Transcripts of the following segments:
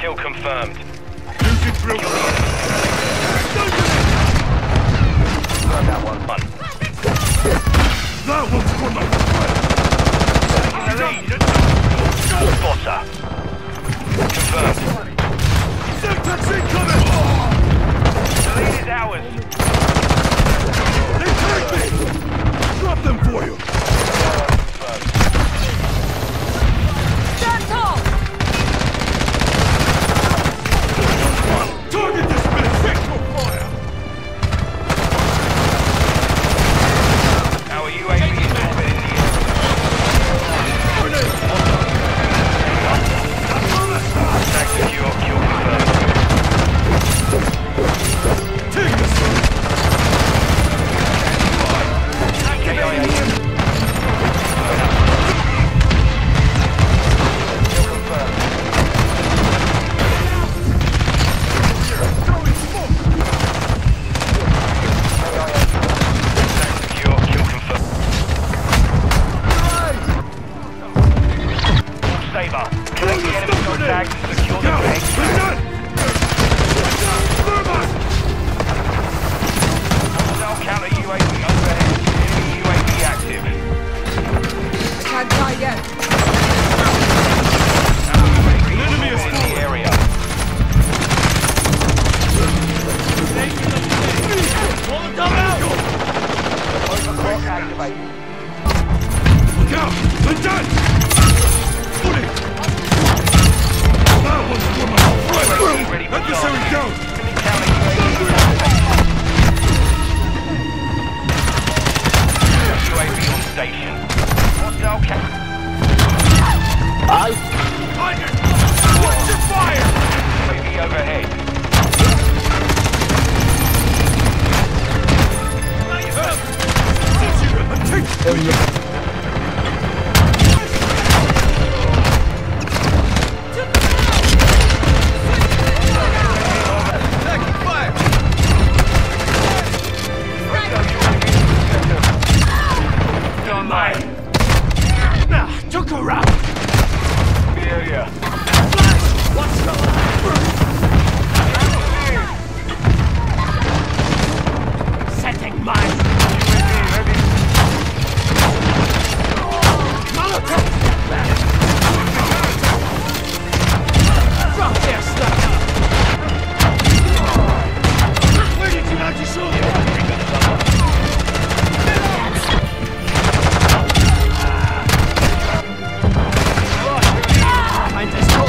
Kill confirmed. Losing drill. That one. That one's for my friend. Spotter. Confirmed. Semtex incoming! The lead is ours. They take me! Drop them for you! Stand tall! Target this bitch! Fix for fire! Our UAV is orbit in the air. Grenade! Tag secure, kill confirmed. Take this!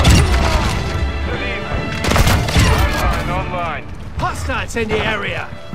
In the area.